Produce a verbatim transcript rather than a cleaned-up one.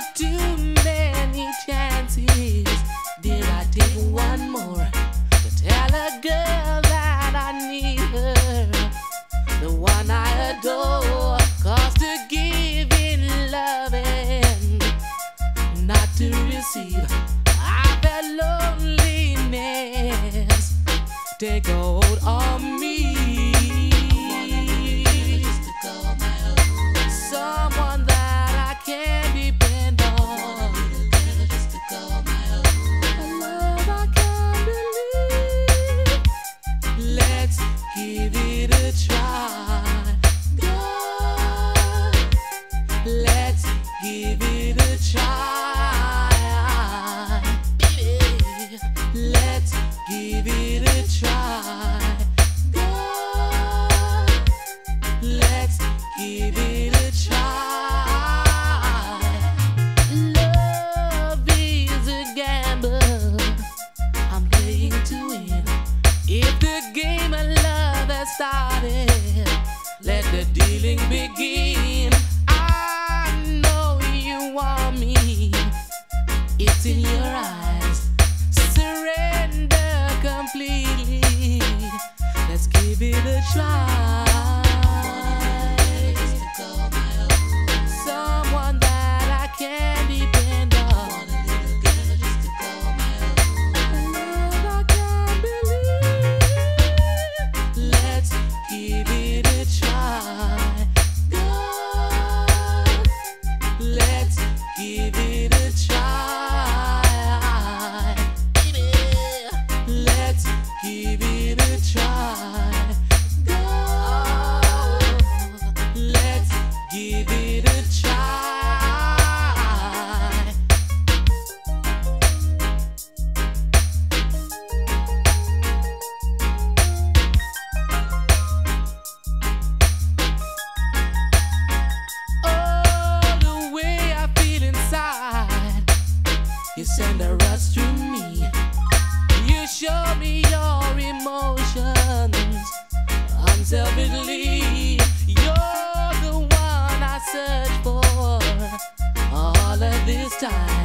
took too many chances. Did I take one more to tell a girl that I need her, the one I adore? Cause to give in loving, not to receive, I felt loneliness take hold on me. Someone that I can depend on, a love I can believe. Let's give it a try, God. Let's give it a try, baby. Let's give it a try, God. Let's give it a try. Love is a gamble I'm playing to win. If the game of love has started, let the dealing begin. I know you want me, it's in your eyes. Surrender completely. Let's give it a try. Someone that I can depend on, a love I can believe. Let's give it a try, God. Let's give it a try, baby. Let's give it a try, God. Let's give it a try. Oh, the way I feel inside, you send a rush through me. You show me your emotions unselfishly. You're the one I search for all of this time.